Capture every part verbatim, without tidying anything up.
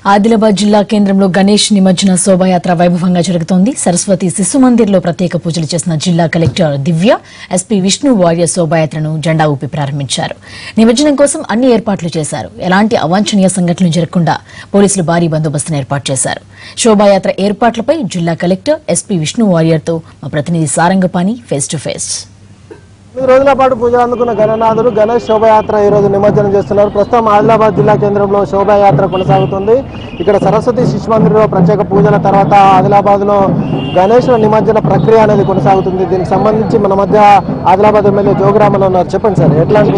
ఆదిలాబాద్ జిల్లా కేంద్రంలో గణేష్ నిమజ్జన శోభాయాత్ర వైభవంగా జరుగుతోంది. సరస్వతి శిశు మందిర్లో ప్రత్యేక పూజలు చేసిన జిల్లా కలెక్టర్ దివ్య, ఎస్పీ విష్ణు వారియర్ శోభాయాత్రను జెండా ఊపి ప్రారంభించారు. నిమజ్జనం కోసం అన్ని ఏర్పాట్లు చేశారు. ఎలాంటి అవాంఛనీయ సంఘటనలు జరగకుండా పోలీసులు భారీ బందోబస్తును ఏర్పాటు చేశారు. శోభాయాత్ర ఏర్పాట్లపై జిల్లా కలెక్టర్, ఎస్పీ విష్ణు వారియర్తో మా ప్రతినిధి సారంగపాణి ఫేస్ టు ఫేస్. ఈ రోజుల పాటు పూజ అందుకున్న గణనాథులు గణేష్ శోభాయాత్ర ఈ రోజు నిమజ్జనం చేస్తున్నారు. ప్రస్తుతం ఆదిలాబాద్ జిల్లా కేంద్రంలో శోభాయాత్ర కొనసాగుతుంది. ఇక్కడ సరస్వతి శిశు మందిరంలో ప్రత్యేక పూజల తర్వాత ఆదిలాబాద్ లో గణేష్ నిమజ్జన ప్రక్రియ అనేది కొనసాగుతుంది. దీనికి సంబంధించి మన మధ్య ఆదిలాబాద్ ఎమ్మెల్యే జోగురామన్ ఉన్నారు. చెప్పండి సార్, ఎట్లాంటి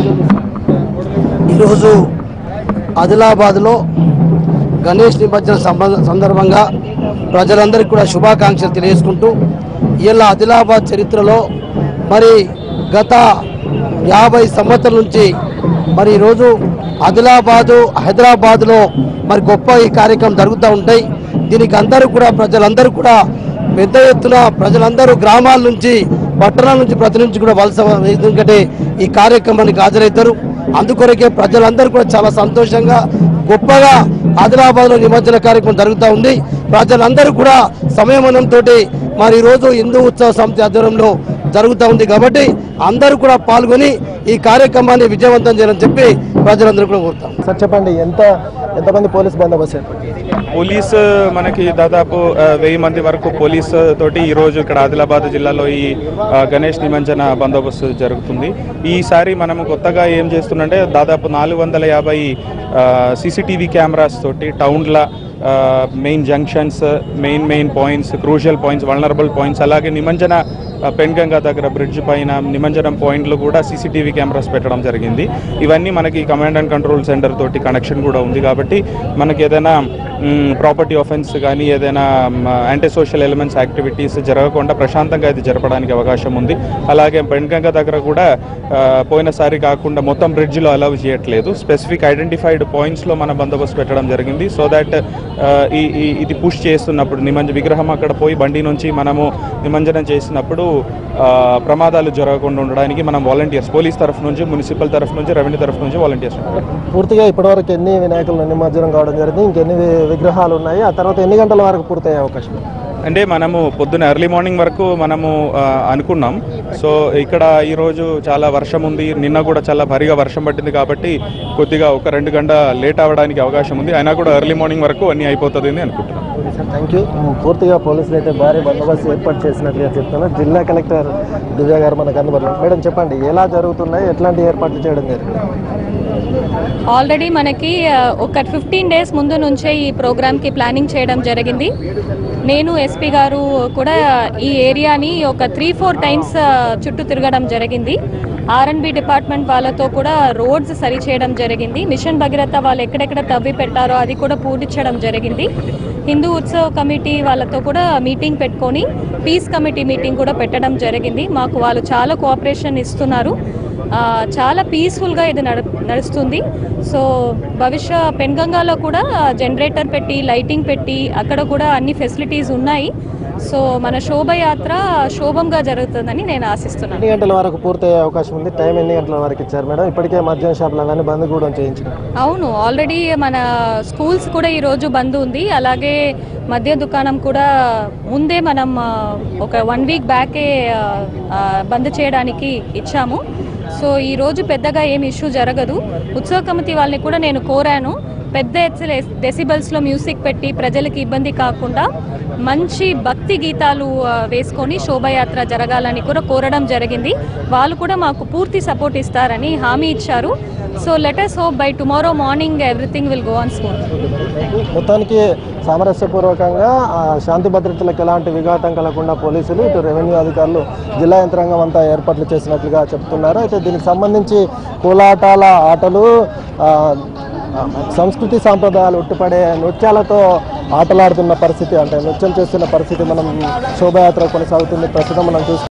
ఈరోజు ఆదిలాబాద్ లో గణేష్ నిమజ్జన సందర్భంగా ప్రజలందరికీ కూడా శుభాకాంక్షలు తెలియజేసుకుంటూ, ఇలా ఆదిలాబాద్ చరిత్రలో మరి గత యాభై సంవత్సరాల నుంచి మరి ఈరోజు ఆదిలాబాదు హైదరాబాద్లో మరి గొప్ప ఈ కార్యక్రమం జరుగుతూ ఉంటాయి. దీనికి అందరూ కూడా ప్రజలందరూ కూడా పెద్ద ఎత్తున ప్రజలందరూ గ్రామాల నుంచి పట్టణాల నుంచి ప్రతి నుంచి కూడా వలస, ఎందుకంటే ఈ కార్యక్రమానికి హాజరవుతారు. అందుకొరకే ప్రజలందరూ కూడా చాలా సంతోషంగా గొప్పగా ఆదిలాబాద్లో నిమజ్జన కార్యక్రమం జరుగుతూ ఉంది. ప్రజలందరూ కూడా సంయమనంతో మరి ఈరోజు హిందూ ఉత్సవ సమితి ఆధ్వర్యంలో జరుగుతూ ఉంది. కాబట్టి అందరూ కూడా పాల్గొని ఈ కార్యక్రమాన్ని విజయవంతం చేయాలని చెప్పి ప్రజలందరూ కూడా కోరుతాం. సార్ చెప్పండి, ఎంత ఎంతమంది పోలీస్ బందోబస్తు? పోలీసు మనకి దాదాపు వెయ్యి మంది వరకు పోలీసు తోటి ఈరోజు ఇక్కడ ఆదిలాబాద్ జిల్లాలో ఈ గణేష్ నిమజ్జన బందోబస్తు జరుగుతుంది. ఈసారి మనం కొత్తగా ఏం చేస్తుందంటే దాదాపు నాలుగు వందల యాభై సీసీటీవీ కెమెరాస్ తోటి టౌన్ల main junctions, main main points, crucial points, vulnerable points, అలాగే నిమజ్జన పెన్గంగా దగ్గర బ్రిడ్జ్ పైన నిమజ్జనం పాయింట్లు కూడా సీసీటీవీ కెమెరాస్ పెట్టడం జరిగింది. ఇవన్నీ మనకి కమాండ్ అండ్ కంట్రోల్ సెంటర్ తోటి కనెక్షన్ కూడా ఉంది. కాబట్టి మనకి ఏదైనా ప్రాపర్టీ ఆఫెన్స్ కానీ ఏదైనా యాంటీ సోషల్ ఎలిమెంట్స్ యాక్టివిటీస్ జరగకుండా ప్రశాంతంగా ఇది జరపడానికి అవకాశం ఉంది. అలాగే పెన్గంగా దగ్గర కూడా పోయినసారి కాకుండా మొత్తం బ్రిడ్జ్లో అలౌ చేయట్లేదు. స్పెసిఫిక్ ఐడెంటిఫైడ్ పాయింట్స్లో మన బందోబస్తు పెట్టడం జరిగింది. సో దట్ ఈ ఇది పుష్ చేస్తున్నప్పుడు నిమజ్జ విగ్రహం అక్కడ పోయి బండి నుంచి మనము నిమజ్జనం చేసినప్పుడు ప్రమాదాలు జరగకుండా ఉండడానికి మనం వాలంటీర్స్, పోలీస్ తరఫు నుంచి, మున్సిపల్ తరఫు నుంచి, రెవెన్యూ తరఫు నుంచి వాలంటీర్స్. పూర్తిగా ఇప్పటివరకు ఎన్ని వినాయకులు నిమజ్జనం కావడం జరిగింది? ఇంకెన్ని విగ్రహాలు ఉన్నాయి? ఆ తర్వాత ఎన్ని గంటల వరకు పూర్తయ్యే అవకాశం? అంటే మనము పొద్దున ఎర్లీ మార్నింగ్ వరకు మనము అనుకున్నాం. సో ఇక్కడ ఈరోజు చాలా వర్షం ఉంది, నిన్న కూడా చాలా భారీగా వర్షం పట్టింది. కాబట్టి కొద్దిగా ఒక రెండు గంట లేట్ అవ్వడానికి అవకాశం ఉంది. అయినా కూడా ఎర్లీ మార్నింగ్ వరకు అన్నీ అయిపోతుంది అని అనుకుంటున్నాం. Thank you. పూర్తిగా పోలీసులు అయితే భారీ బందోబస్తు ఏర్పాటు చేసినట్లుగా చెప్తున్నారు. జిల్లా కలెక్టర్ దివ్య గారు మనకు అందుబాటులో. మేడం చెప్పండి, ఎలా జరుగుతున్నాయి, ఎట్లాంటి ఏర్పాట్లు చేయడం జరిగింది? ఆల్రెడీ మనకి ఒక ఫిఫ్టీన్ డేస్ ముందు నుంచే ఈ ప్రోగ్రామ్కి ప్లానింగ్ చేయడం జరిగింది. నేను ఎస్పీ గారు కూడా ఈ ఏరియాని ఒక త్రీ ఫోర్ టైమ్స్ చుట్టూ తిరగడం జరిగింది. ఆర్ అండ్ బి డిపార్ట్మెంట్ వాళ్ళతో కూడా రోడ్స్ సరి చేయడం జరిగింది. మిషన్ భగీరథ వాళ్ళు ఎక్కడెక్కడ తవ్వి పెట్టారో అది కూడా పూర్తించడం జరిగింది. హిందూ ఉత్సవ్ కమిటీ వాళ్ళతో కూడా మీటింగ్ పెట్టుకొని పీస్ కమిటీ మీటింగ్ కూడా పెట్టడం జరిగింది. మాకు వాళ్ళు చాలా కోఆపరేషన్ ఇస్తున్నారు. చాలా పీస్ఫుల్గా ఇది నడు నడుస్తుంది. సో భవిష్య పెన్గంగాలో కూడా జనరేటర్ పెట్టి, లైటింగ్ పెట్టి అక్కడ కూడా అన్ని ఫెసిలిటీస్ ఉన్నాయి. సో మన శోభయాత్ర శోభంగా జరుగుతుందని నేను ఆశిస్తున్నాను. ఎన్ని గంటల వరకు పూర్తయ్యే అవకాశం ఉంది? టైం ఎన్ని గంటల వరకు ఇచ్చారు మేడం? ఇప్పటికే మద్యం షాపులు కానీ బంద్ కూడా చేయించారు. అవును, ఆల్రెడీ మన స్కూల్స్ కూడా ఈరోజు బంద్ ఉంది. అలాగే మద్య దుకాణం కూడా ముందే మనం ఒక వన్ వీక్ బ్యాకే బంద్ చేయడానికి ఇచ్చాము. సో ఈరోజు పెద్దగా ఏమి ఇష్యూ జరగదు. ఉత్సవ కమిటీ వాళ్ళని కూడా నేను కోరాను, పెద్ద ఎత్తున డెసిబల్స్లో మ్యూజిక్ పెట్టి ప్రజలకి ఇబ్బంది కాకుండా మంచి భక్తి గీతాలు వేసుకొని శోభయాత్ర జరగాలని కూడా కోరడం జరిగింది. వాళ్ళు కూడా మాకు పూర్తి సపోర్ట్ ఇస్తారని హామీ ఇచ్చారు. So let us hope by tomorrow morning everything will go on smooth. మొత్తానికి సామరస్యపూర్వకంగా శాంతి భద్రతలకు ఎలాంటి విఘాతం కలగకుండా పోలీసులు, ఇటు రెవెన్యూ అధికారులు, జిల్లా యంత్రాంగం అంతా ఏర్పాట్లు చేసినట్లుగా చెప్తున్నారు. అయితే దీనికి సంబంధించి కోలాటాల ఆటలు, సంస్కృతి సాంప్రదాయాలు ఉట్టిపడే నృత్యాలతో ఆటలాడుతున్న పరిస్థితి, అంటే నృత్యం చేస్తున్న పరిస్థితి మనం శోభయాత్ర కొనసాగుతుంది. ప్రస్తుతం మనం చూసి